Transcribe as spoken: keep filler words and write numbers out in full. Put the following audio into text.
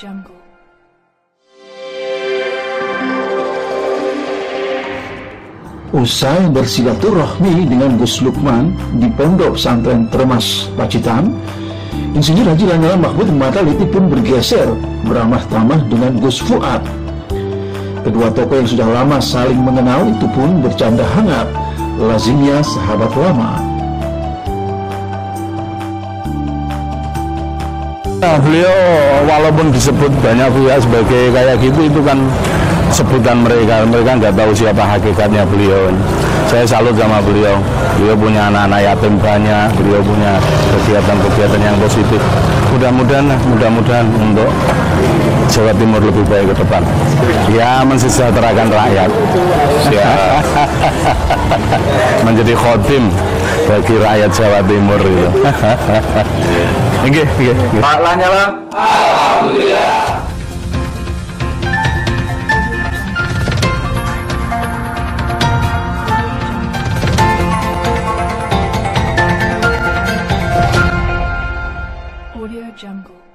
Jungle. Usai bersilaturahmi dengan Gus Lukman di Pondok Pesantren Termas, Pacitan, Insinyur Haji Lanyala Mahmud Mataliti pun bergeser beramah tamah dengan Gus Fuad. Kedua tokoh yang sudah lama saling mengenal itu pun bercanda hangat, lazimnya sahabat lama. Nah, beliau walaupun disebut banyak pihak sebagai kayak gitu, itu kan sebutan mereka, mereka nggak tahu siapa hakikatnya beliau. Saya salut sama beliau. Beliau punya anak-anak yatim banyak, beliau punya kegiatan-kegiatan yang positif. Mudah-mudahan, mudah-mudahan untuk Jawa Timur lebih baik ke depan. Ya, mensejahterakan rakyat. Ya. Menjadi khotim bagi rakyat Jawa Timur itu. Oke, oke. Pak Lanyala. Alhamdulillah. Audio Jungle.